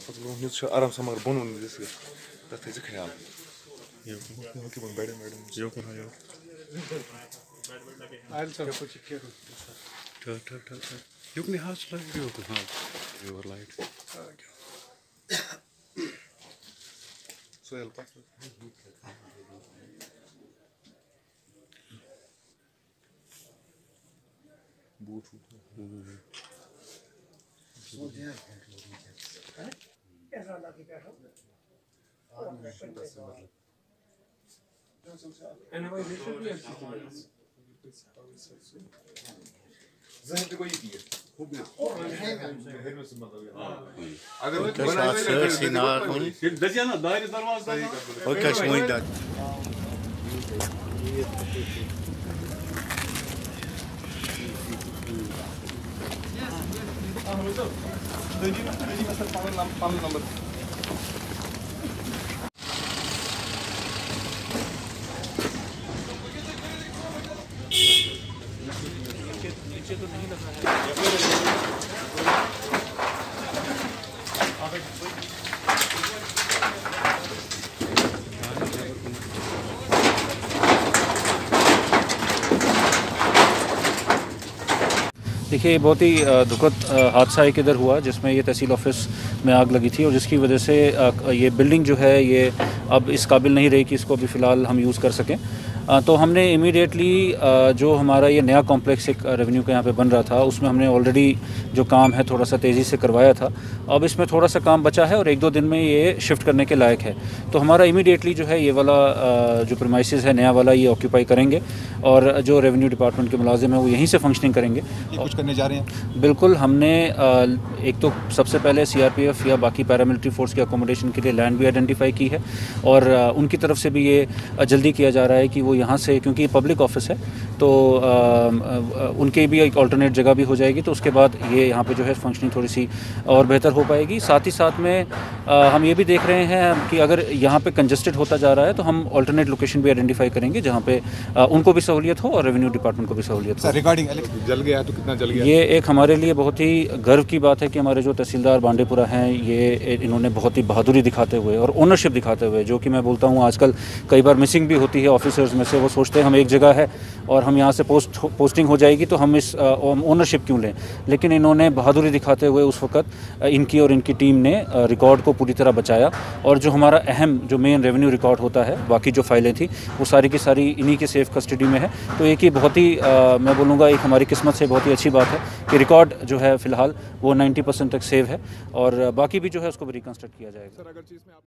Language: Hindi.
आराम से मगर बोन तथा ख्याल देखिए, बहुत ही दुखद हादसा एक इधर हुआ जिसमें ये तहसील ऑफिस में आग लगी थी और जिसकी वजह से ये बिल्डिंग जो है ये अब इस काबिल नहीं रही कि इसको अभी फ़िलहाल हम यूज़ कर सकें। तो हमने इमीडिएटली जो हमारा ये नया कॉम्प्लेक्स एक रेवेन्यू का यहाँ पे बन रहा था उसमें हमने ऑलरेडी जो काम है थोड़ा सा तेज़ी से करवाया था। अब इसमें थोड़ा सा काम बचा है और 1-2 दिन में ये शिफ्ट करने के लायक है। तो हमारा इमीडिएटली जो है ये वाला जो प्रीमाइसेस है नया वाला ये ऑक्यूपाई करेंगे और जो रेवेन्यू डिपार्टमेंट के मुलाजिम हैं वो यहीं से फंक्शनिंग करेंगे। कुछ करने जा रहे हैं? बिल्कुल, हमने एक तो सबसे पहले सीआरपीएफ या बाकी पैरामिलिट्री फोर्स के अकोमोडेशन के लिए लैंड भी आइडेंटिफाई की है और उनकी तरफ से भी ये जल्दी किया जा रहा है कि वो यहाँ से, क्योंकि ये पब्लिक ऑफिस है तो उनके भी एक अल्टरनेट जगह भी हो जाएगी, तो उसके बाद ये यहाँ पे जो है फंक्शनिंग थोड़ी सी और बेहतर हो पाएगी। साथ ही साथ में हम ये भी देख रहे हैं कि अगर यहाँ पे कंजस्टेड होता जा रहा है तो हम अल्टरनेट लोकेशन भी आइडेंटिफाई करेंगे जहाँ पे उनको भी सहूलियत हो और रेवेन्यू डिपार्टमेंट को भी सहूलियत हो। रिगार्डिंग जल गया तो कितना जल गया? ये एक हमारे लिए बहुत ही गर्व की बात है कि हमारे जो तहसीलदार बांडेपुरा हैं ये इन्होंने बहुत ही बहादुरी दिखाते हुए और ओनरशिप दिखाते हुए, जो कि मैं बोलता हूँ आजकल कई बार मिसिंग भी होती है ऑफिसर्स में से, वो सोचते हैं हम एक जगह है और हम यहाँ से पोस्टिंग हो जाएगी तो हम इस ओनरशिप क्यों लें, लेकिन इन्होंने बहादुरी दिखाते हुए उस वक्त इनकी और इनकी टीम ने रिकॉर्ड को पूरी तरह बचाया और जो हमारा अहम जो मेन रेवेन्यू रिकॉर्ड होता है, बाकी जो फाइलें थी वो सारी की सारी इन्हीं के सेफ कस्टडी में है। तो एक ही बहुत ही मैं बोलूँगा एक हमारी किस्मत से बहुत ही अच्छी बात है कि रिकॉर्ड जो है फ़िलहाल वो 90% तक सेव है और बाकी भी जो है उसको भी रिकंस्ट्रक्ट किया जाएगा।